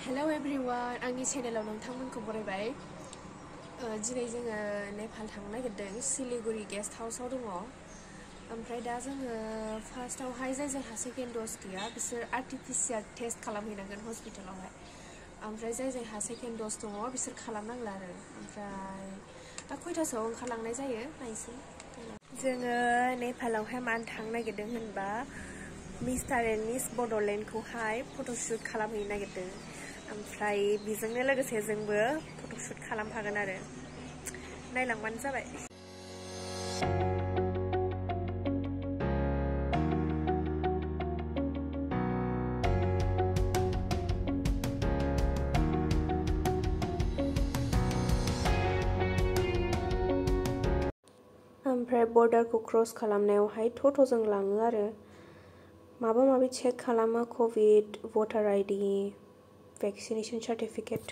Hello everyone, आंनि चेनेलाव नोंथांमोनखौ बरायबाय। दिनै जोङो नेपाल थांनो नागिरदों, सिलिगुरि गेस्ट हाउसआव दङ। ओमफ्राय दा जोङो फार्स्टआवहाय जायहा सेकेन्ड द'ज गैया बिसोर आर्टिफिसियेल टेस्ट खालामहैनांगोन हस्पिटालावहाय। ओमफ्राय जायहा सेकेन्ड द'ज दङ बिसोर खालामनांला आरो। ओमफ्राय दा खयथासोआव ओंखारलांनाय जायो नायसै। जोङो नेपालावहाय मानो थांनो नागिरदों होनबा मिस्टार एन्ड मिस बड'लेण्डखौहाय फट'शुट खालामहैनो नागिरदों। ओमफ्राय बेजोंनो लोगोसे जोंबो फट'शुट खालामफागोन आरो। नायलांबानो जाबाय। ओमफ्राय बर्डारखौ क्रस खालामनायावहाय ट'ट'जों लाङो आरो। माबा माबि चेक खालामो, covid, voter ID, vaccination certificate.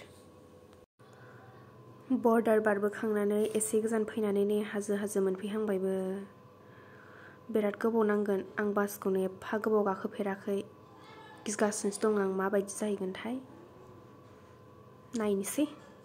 Border बारबोखांनानै एसे गोजान फैनानै नै हाजो मोनफैहांबायबो। बिराद गोबाव नांगोन, आं बासखौनो एफा गोबाव गाखोफेराखै। गिगासिनोसो दं आं माबायदि जाहैगोनथाय। नायनोसै।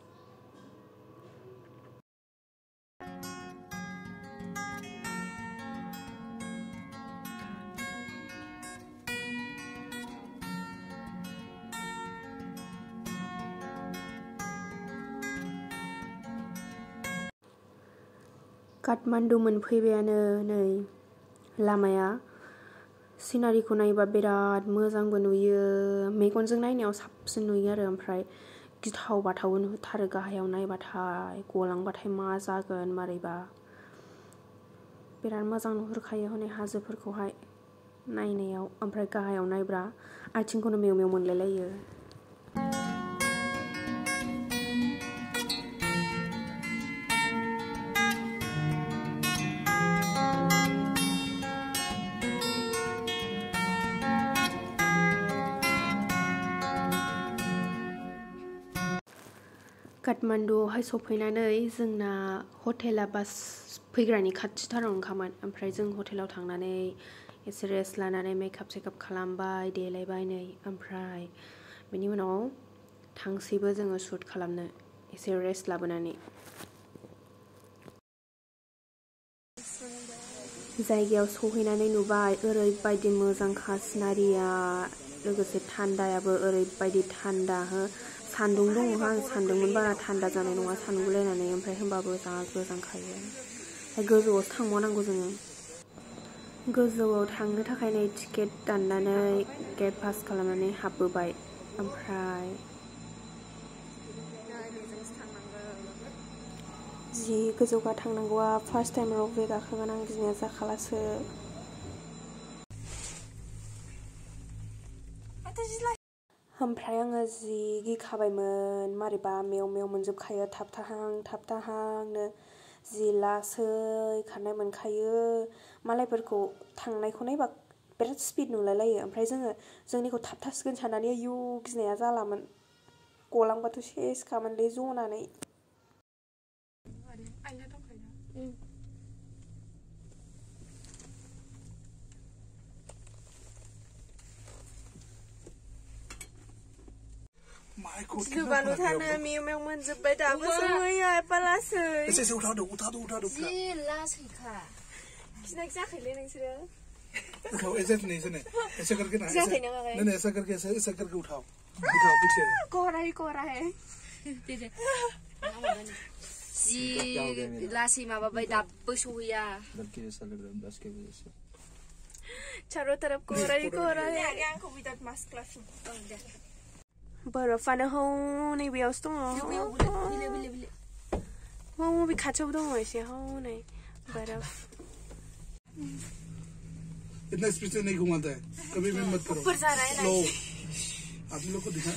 काठमान्डु मोनफैबायानो नै। लामाया सिनारिखौ नायोबा बिराद मोजांबो नुयो, मेगनजों नायनायाव साबसिन नुयो आरो। ओमफ्राय गिथाव बाथावबो नुथारो गाहायाव नायबाथाय, गलांबाथाय मा जागोन मारैबा। बिराद मोजां नुहुरखायो हनै हाजोफोरखौहाय नायनायाव। ओमफ्राय गाहायाव नायब्रा आथिंखौनो मेव मेव मोनलायलायो। काठमान्डुआवहाय सफैनानै जोंना हटेला बास फैग्रानि खाथिथारावनोखामोन। ओमफ्राय जों हटेलाव थांनानै एसे रेस्ट लानानै मेकआप सेकआप खालामबाय, देलायबाय नै। ओमफ्राय बेनि उनाव थांसैबो जोङो शुट खालामनो एसे रेस्ट लाबोनानै। जायगायाव सहैनानै नुबाय ओरैबायदि मोजांखा सिनारिया, लोगोसे थान्दायाबो ओरैबायदि थान्दा हो। सान्दुं दङ, आं सान्दुंमोन बारा थान्दा जानाय नङा सानगुलायनानै, ओमफ्राय होमबाबो जा गोजांखायो। ओमफ्राय गोजौआवसो थांबावनांगौ जोङो। गोजौआव थांनो थाखाय नै टिकेट दाननानै गेट पास खालामनानै हाबबोबाय। ओमफ्राय जि गोजौगा थांनांगौआ, फार्स्ट टाइम रपवे गाखोगोन आं, गिनाया जाखालासो। ओमफ्राय आङो जि गिखाबायमोन, मारैबा मेव मेव मोनजोबखायो, थाबथाहांनो। जि लासै खारनाय मोनखायो। मालायफोरखौ थांनायखौ नायबा बिराद स्पिड नुलायलायो। ओमफ्राय जोंनिखौ थाबथासिगोन साननानै आयु गिनाया जालामोन। गलांबाथ' सेसखामोनलै जनानै। गिलु-बालु थानो मेव मेव मोनजोब्बाय दाबो सहैया एफा लासै। एसे उठा दो। जि लासैखा। गिनाय जायाखैलै नोंसोरो? उठाओ ऐसे नहीं ऐसे करके ना, जायाखै ना माबाय? नहीं ऐसा करके उठाओ पीछे। कोरा है दे जि लासै माबाबाय दाबो सहैया। चारों तरफ कोरा है। आगे आंखौ विदाउट मास्क क्लास दे। बरफानो हनै बेयावसो दङ। बे खाथियाव दङ एसे हनै बरफ। इतना स्पीड से नहीं घुमाता है, कभी भी मत करो। ऊपर जा रहा है ना। आप लोग को दिखाया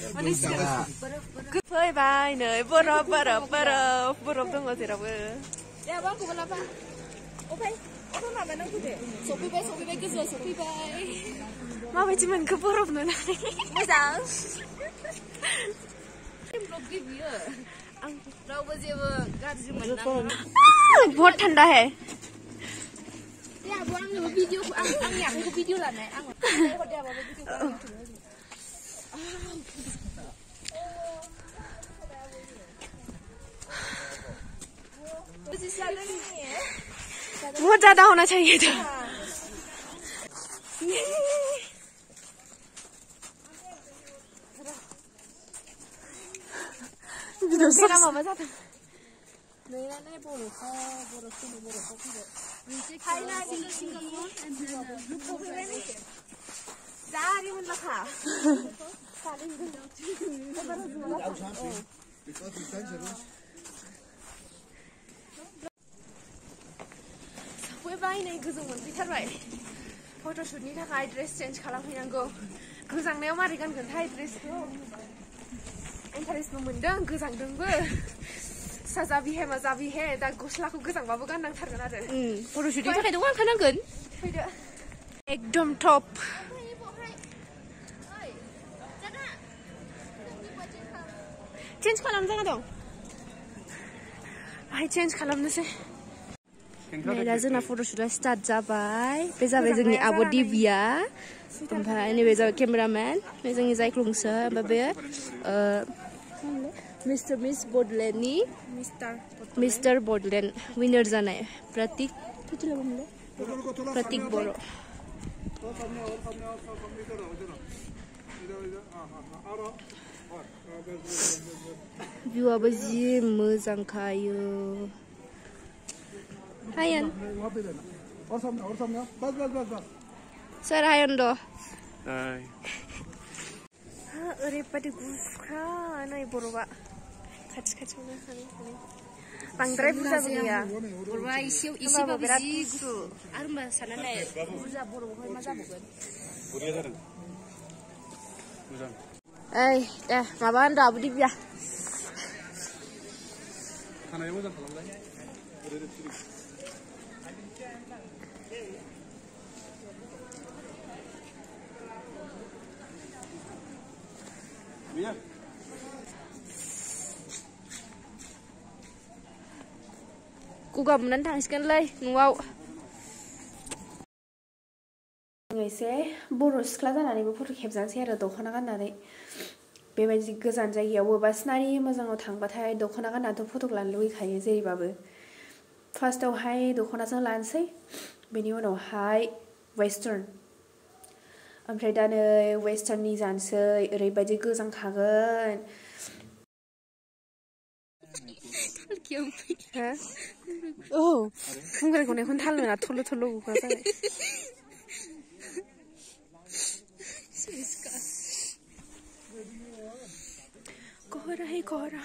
फैबाय नै बरफ दङ जेरावबो। सफैबाय गोजौआव सफैबाय। माबायदि मोनखो बरफ नुनानै? मोजां। रावबो जेबो गाज्रि मोननाङा। बहुत ठंडा है। वीडियो आंनि आखाइखौ भिडिअ लानाय आं बहुत ज्यादा होना चाहिए था माबा जादों बायनाय गोजौ मोनफैथारबाय फट'शुटनि थाखाय ड्रेस चेन्ज खालामहैनांगौ गोजांनायाव मारै गानगोनथाय ड्रेसखौ इन्टारेस्टबो मोनदों गोजांदोंबो साजाबि हे माजाबि हे दा गस्लाखौ गोजांबाबो गाननांथारगोन आरो फट'शुटनि थाखायथ' गानखानांगोन फैदो एकदम टप चेन्ज खालाम जाना दं बाहाय चेन्ज खालामनोसै दा जोंना फट'शुटआ स्टार्ट जाबाय बे जाबाय जोंनि आब' दिबिया ओमफ्राय नैबे जाबाय केमेरामेन बे जोंनि जायख्लंसो ओमफ्राय बे मिस बडलेण्डनि मिस्टार बडलेण्ड विनार जानाय प्रतीक बर' भिउआबो जि मोजांखायो हायन सोर हायन द ओरैबायदि गुसुखा नै बरफआ खाथि खाथियावनो बांद्राय बुरजाबो गैया बरफआ एसेबाबो जि गुसु आरो होमबा साननानै बुरजा बरफआवहाय मा जाबावगोन ओइ दे माबा होनदो आब' दिबिया खानाय मोजां खालामलाय गगा मोननानै थांसिगोनलै न'आव एसे बर' सिख्ला जानानैबो फट' खेबजानोसै आरो दख'ना गाननानै बेबायदि गोजान जायगायाव बबेबा सिनारि मोजाङाव थांबाथाय दख'ना गाननानैथ' फट' लानो लुगैखायो जेरैबाबो फार्स्टआवहाय दख'नाजों लानोसै बेनि उनावहाय वेस्टार्न ओमफ्राय दा नै वेस्टार्ननि जानोसै ओरैबायदि गोजांखागोन औ फुंगारि गनायखौनो थाल मोना थल' गुग्रा जाबाय कहरा है कहरा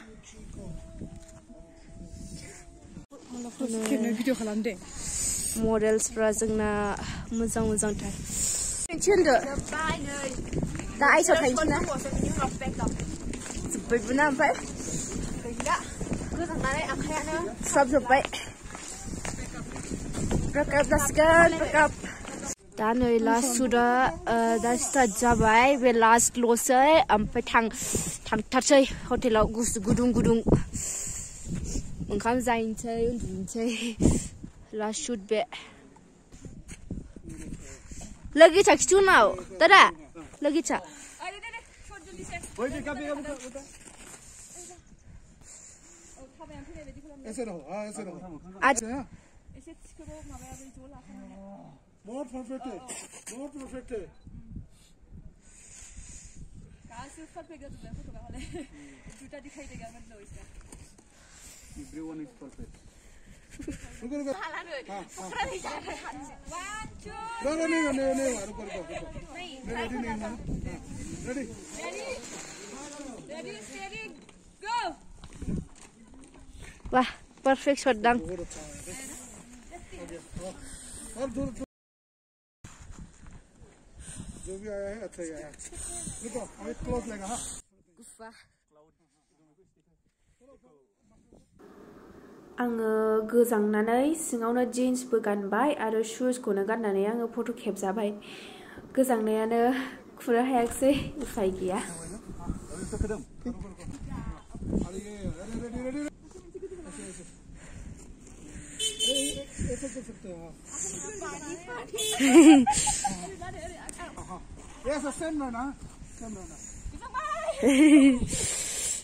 भिडिअ खालामदे मडेल्सफ्रा जोंना मोजांथार होनदो दा आइसआव थांसै ना जोब्बायबो ना ओमफ्राय गोजांनानै आखायानो सुहाबजोब्बाय ब्रेकआप जासिगोन ब्रेकआप दा नै लास्ट शुटआ दा स्टार्ट जाबाय बे लास्टल'सै ओमफ्राय थांथारसै हटेलाव गुसु गुदुं ओंखाम जाहैनोसै उन्दुनोसै लास्ट शुट बे लगेचा खिथु उनाव दादा लगेचा बहुत परफेक्ट है Everyone is perfect. रुको रेडी गो वाह परफेक्ट शॉट डन जो भी आया है अच्छा ही आया रुको अभी क्लोज लेगा हां गुफा आङो गोजांनानै सिङावनो जिन्सबो गानबाय आरो शुजखौनो गाननानै आङो फट' खेबजाबाय गोजांनायानो खुनो हायाखिसै उफाय गैया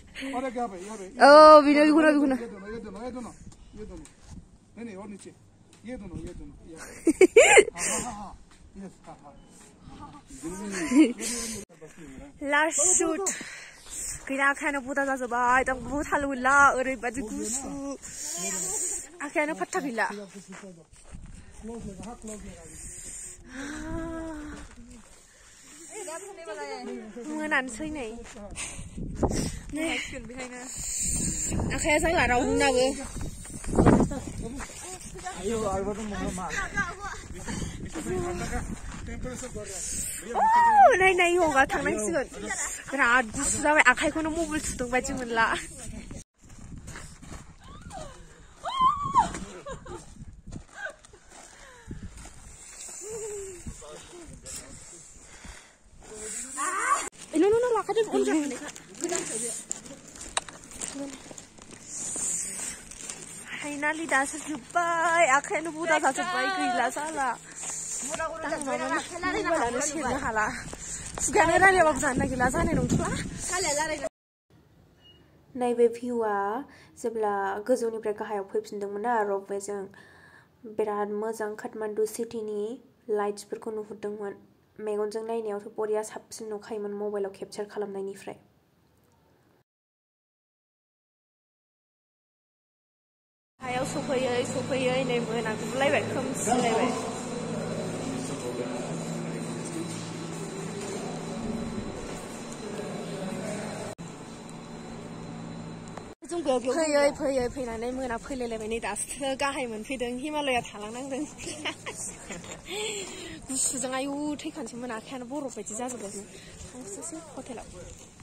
Oh, बिनो बिखुना ये दोनों नहीं और नीचे ये दोनों लास्ट शूट गैया आखायानो बुदा जाजोब्बाय दा बहुत हालु गैला ओरैबादि गुसु आखायानो फात्ता गैला मोनानोसै नै आखाया जाला रावनाबो नाय नाय योगा थांनांसिगोन बिराद गुसु जाबाय आखाइखौनो मबाइल थुदों बायदि मोनला no लाखादों उन जाखानायखा फाइनालि दासो जोब्बाय आखायानो बुदा जाजोब्बाय गैला जाला मबाइलानो सेरनो हाला खुगायानो रायलायबाबो जानो नागिरला जानाय नंथ'ला नैबे भिउआ जेब्ला गोजौनिफ्राय गाहायाव फैफिनदोंमोन ना रपवेजों बिराद मोजां काठमान्डु सिटीनि लाइट्सफोरखौ नुहुरदोंमोन मेगनजों नायनायावथ' बरिया साबसिन नुखायोमोन मबाइलाव केपचार खालामनायनिफ्राय हायाव सफैयै नै मोनागुलायबाय खोमसिलायबाय फैयै फैनानै मोना फैलायलायबाय नै दासो गाहाय मोनफैदों हिमालया थालांनांदों गुसुजों आयु थैखानोसैमोन आखायानो बरफ बायदि जाजोबबायमोन थांसैसो हटेलाव